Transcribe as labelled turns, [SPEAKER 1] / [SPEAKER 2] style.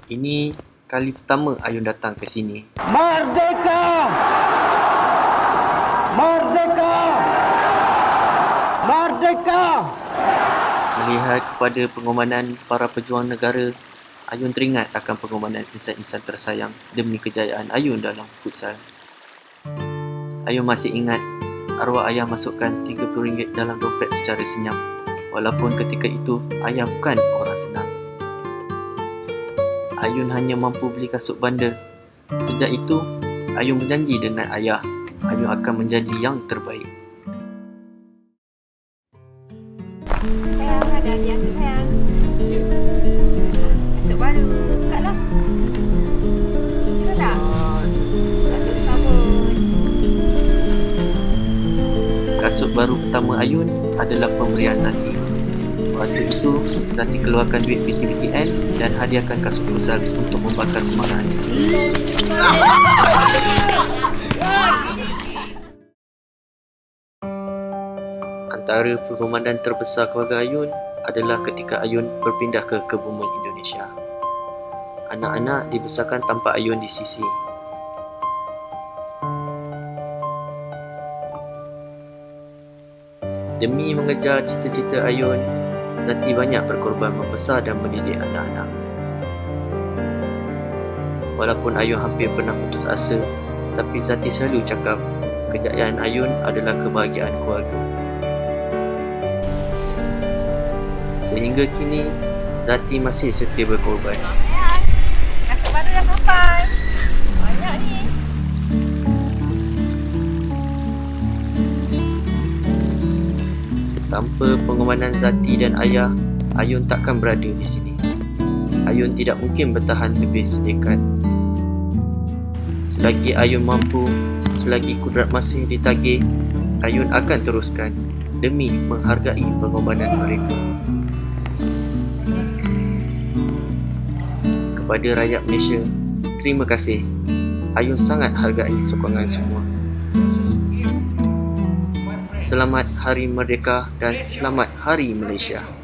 [SPEAKER 1] Ini kali pertama Ayun datang ke sini.
[SPEAKER 2] Merdeka! Merdeka! Merdeka!
[SPEAKER 1] Melihat kepada pengorbanan para pejuang negara, Ayun teringat akan pengorbanan insan-insan tersayang demi kejayaan Ayun dalam futsal. Ayun masih ingat arwah ayah masukkan RM30 dalam dompet secara senyap, walaupun ketika itu ayah bukan orang senang. Ayun hanya mampu beli kasut bandar. Sejak itu, Ayun berjanji dengan ayah, Ayun akan menjadi yang terbaik.
[SPEAKER 3] Sayang, ada hadiah tu sayang. Kasut baru, bukalah. Suka tak? Kasut sabun.
[SPEAKER 1] Kasut baru pertama Ayun adalah pemberian Zati. Waktu itu, Zati keluarkan duit PTPTN dan hadiahkan kasut futsal untuk membakar semangat. Antara pengorbanan terbesar keluarga Ayun adalah ketika Ayun berpindah ke Kebumen, Indonesia. Anak-anak dibesarkan tanpa Ayun di sisi. Demi mengejar cita-cita Ayun, Zati banyak berkorban membesar dan mendidik anak-anak. Walaupun Ayun hampir pernah putus asa, tapi Zati selalu cakap kejayaan Ayun adalah kebahagiaan keluarga. Sehingga kini, Zati masih setia berkorban.
[SPEAKER 3] Sayang, kasut baru dah sampai. Banyak ni.
[SPEAKER 1] Tanpa pengorbanan Zati dan ayah, Ayun takkan berada di sini. Ayun tidak mungkin bertahan lebih sedekat. Selagi Ayun mampu, selagi kudrat masih ditagih, Ayun akan teruskan demi menghargai pengorbanan mereka. Kepada rakyat Malaysia, terima kasih. Ayun sangat hargai sokongan semua. Selamat Hari Merdeka dan selamat Hari Malaysia.